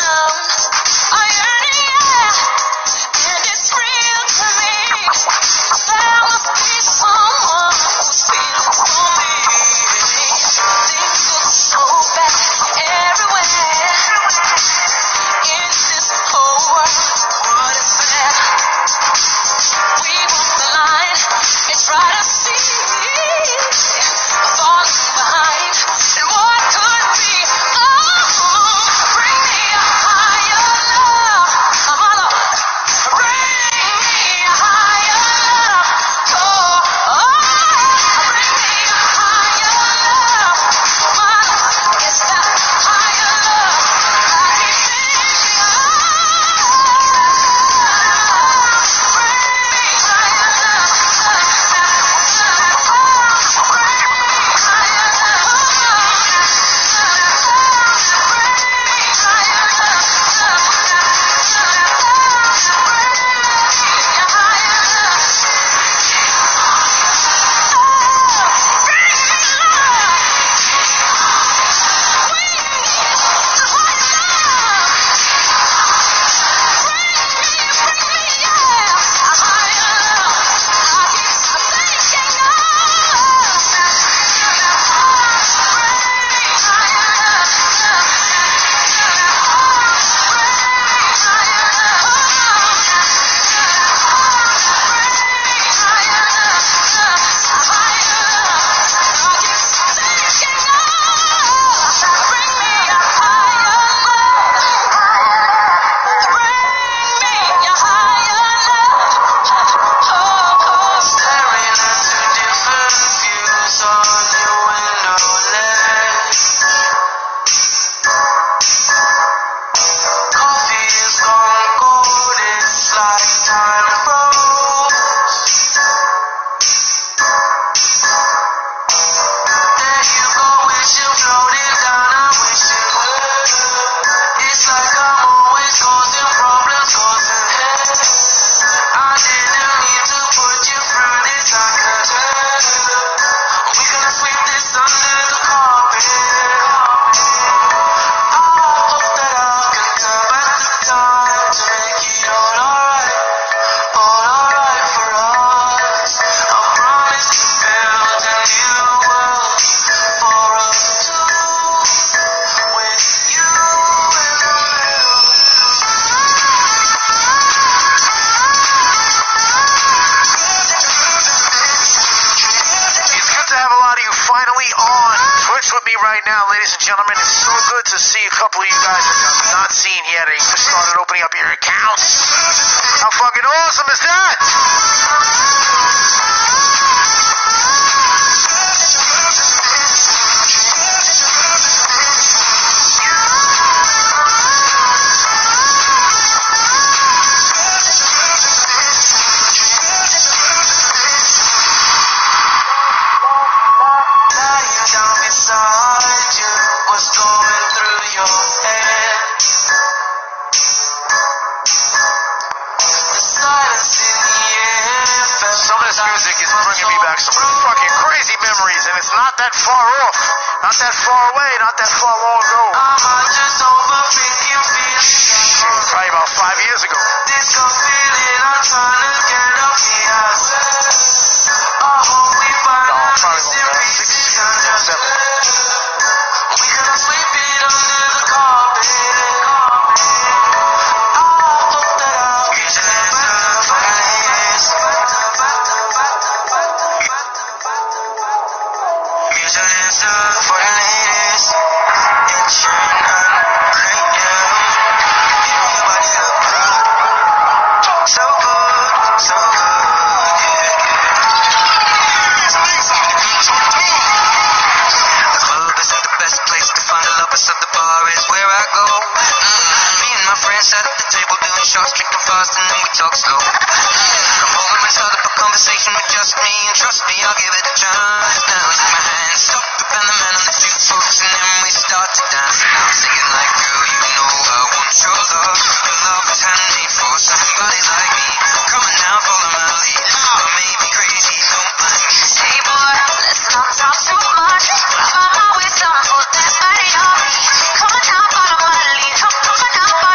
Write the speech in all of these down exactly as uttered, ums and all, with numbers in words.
Right now, ladies and gentlemen, it's so good to see a couple of you guys that I've not seen yet. You just started opening up your accounts. How fucking awesome is that? Not that far off, not that far away, not that far long ago. Probably about five years ago. No, probably about six, seven. Drinking fast and then we talk slow. Come over and start up a conversation with just me, and trust me, I'll give it a chance. Now take my hand, stop it, and the man on the jukebox, and then we start to dance. And I'm singing like, girl, you know I want your love. Your love is handmade for somebody like me. Come on now, follow my lead. I may be crazy, don't mind me. Hey boy, let's not talk too much. Grab my waist, I'm for that body on me. Come on now, follow my lead. Come on now.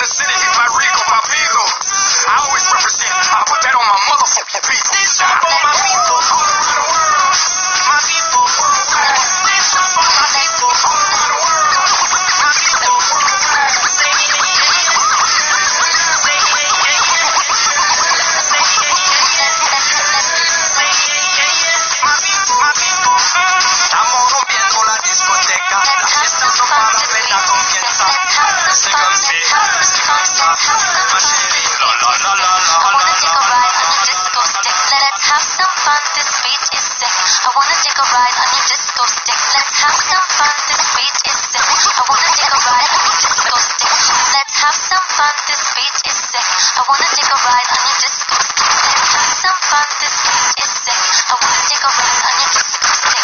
the city, hit my Rico, my Vigo. I always represent, I put that on my motherfucking people. This up for my people all around the world. My people worldwide. This up for my people all around the world. My people worldwide. Say yeah, yeah, yeah. Say yeah, yeah, yeah. Say yeah, yeah, yeah. Say yeah, yeah, yeah. My people, my people. Estamos rompiendo la discoteca. La fiesta no para, apenas comienza. Se canse, se cansa. Ma chérie, la la la la la. I wanna take a ride on your disco stick. Let's have some fun. This beat is sick. I wanna take a ride on your disco stick. Let's have some fun. This beat is sick. I wanna take a ride on your disco stick. Let's have some fun. This beat is sick. I wanna take a ride on your disco stick. Let's have some fun. This beat is sick. I wanna take a ride on your disco stick.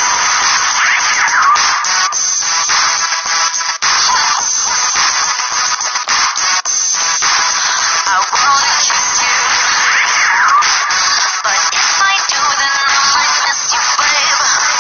I wanna kiss you, but if I do, then I might miss you, babe.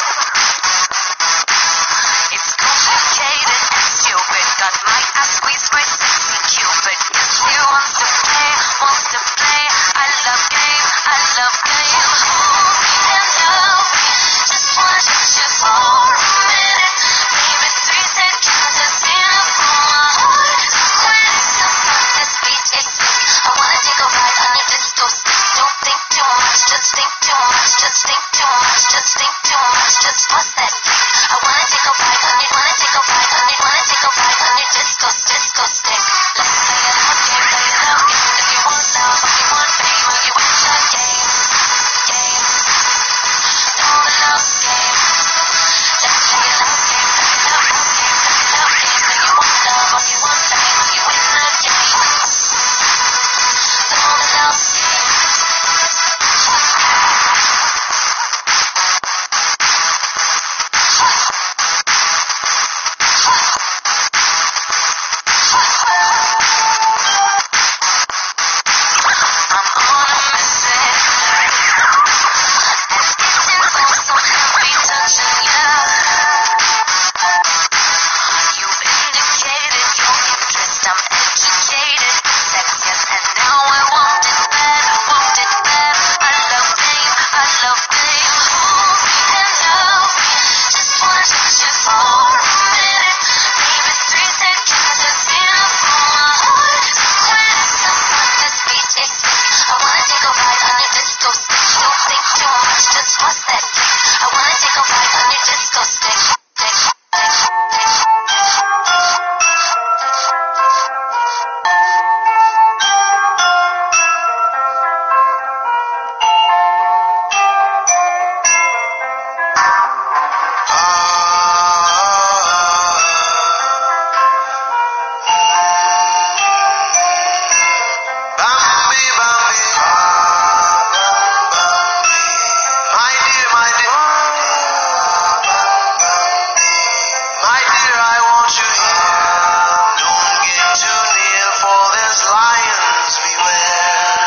It's complicated and stupid. Got my ass squeezed by sexy Cupid. If you want to play, want to play. I love game, I love game. Hold me and love me. Just wanna touch you for a minute. Maybe three seconds is enough for my heart. When it's some fun, this beat is sick. I wanna take a ride on your disco stick. Don't think too much, just think too much, just think too much, just think too much, just bust that stick. I wanna take a ride on your, wanna take a ride on your, wanna take a ride on your disco, disco stick. Let's play a love game, play a love game. If you want love, if you want fame, or you want the game, game. Know the love game. Let's play a love game, play a love, love game, play a love game. If you want love, or you want fame, or you win the game. Know the love game. I'm on a mission, and it involves some heavy touching, yeah. You indicated your interest, I'm educated, sex, yes, and now I want it bad, want it bad. I love game, I love game. Hold me and love me, just wanna touch you for a minute. Maybe three seconds is enough for my heart. When it's some fun, this beat is sick. I wanna take a ride on your disco stick. Don't think too much, just bust that stick. I wanna take a ride on your disco stick. Stick, stick, stick, stick. Bambi, Bambi, my dear, my dear, my dear, I want you here. Don't get too near, for there's lions beware.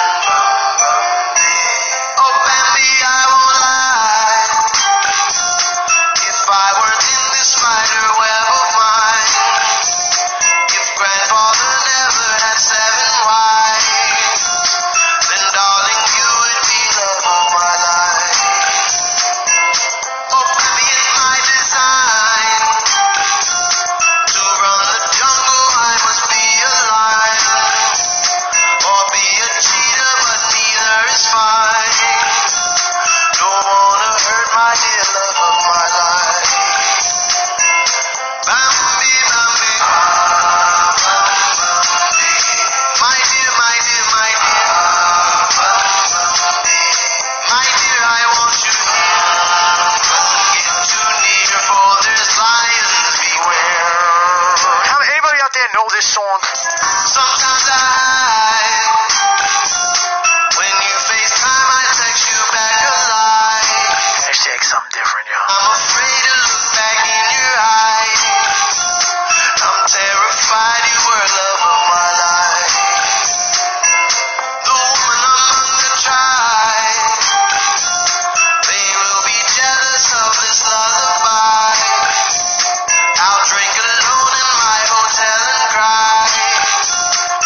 Oh, Bambi, I won't lie. If I weren't in this spider web of mine, if grandfather never had seven wives, then darling, you would be love of my life. Oh, baby, it's my design to run the jungle. I must be a lion or be a cheetah, but neither is fine. Don't wanna hurt my dear love of my life. Bambi, Bambi, my dear, my dear, my dear, my dear, I want you here. Don't get too near, for there's lions beware. How anybody out there know this song? Sometimes I hide. When you FaceTime, I text you back alive. Hashtag something different, y'all. I'm afraid to look back in your eyes. I'm terrified you were love of my life. The woman among the tribe, they will be jealous of this lullaby. I'll drink alone in my hotel and cry.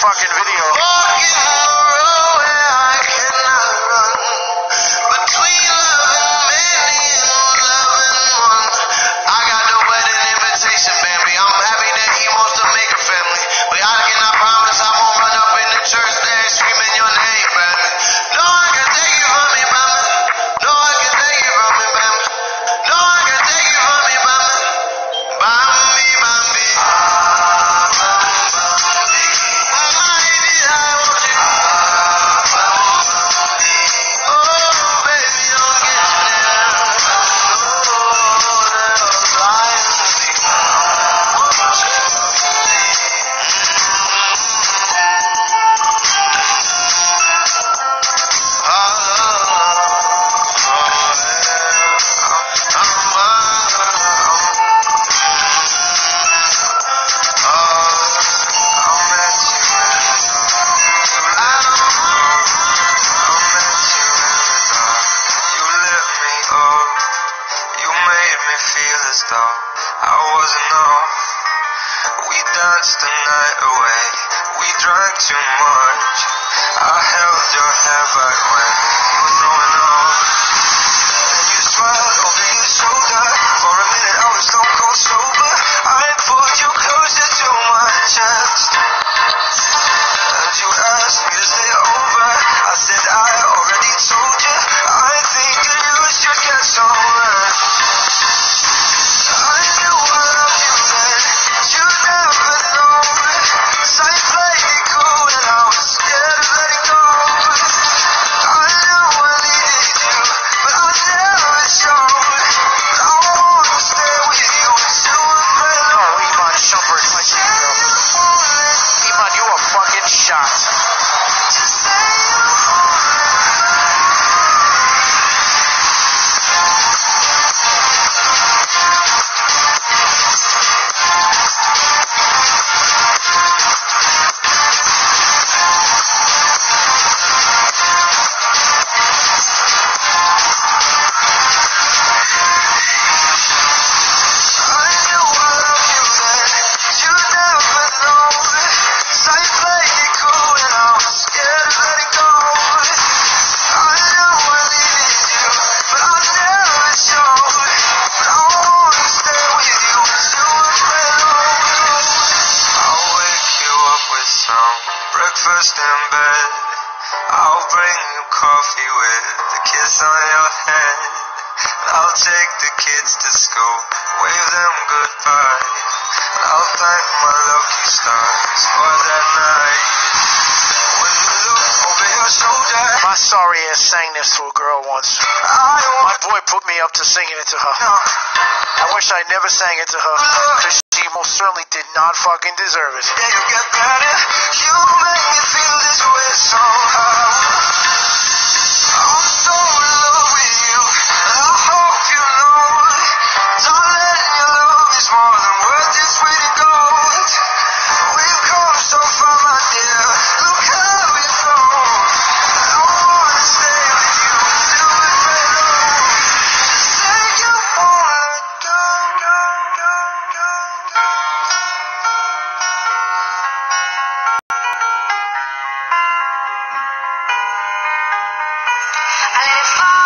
fucking video. Walking the road where I cannot run. Between loving many and loving one. I got the wedding invitation, baby. I'm happy that he wants to make a family. But I cannot promise I won't run up in the church there screaming your name, baby. No one can take you from me, baby. No one can take you from me, baby. No one can take you from me, baby. Bambi, Bambi. I wasn't off. We danced the night away. We drank too much. I held your hair back when you were throwing up. And you smiled over your shoulder. For a minute I was stone cold sober. I pulled you closer to my chest. And you asked me to stay over. I said I already told you. I think that you should get some rest. Breakfast in bed. I'll bring you coffee with a kiss on your head. I'll take the kids to school, wave them goodbye. I'll thank my lucky stars for that night. When you look over your shoulder, My sorry ass sang this to a girl once. I My want boy put me up to singing it to her. to I wish I never sang it to her, because she most certainly did not fucking deserve it. yeah, you get better. You make me feel this way somehow. I'm so in love with you. I hope you know, darling, your love is more than worth its weight in gold. We've come so far, my dear. Look how we've grown. I wanna stay with you till we fade away. Say you won't let go. I let it fall.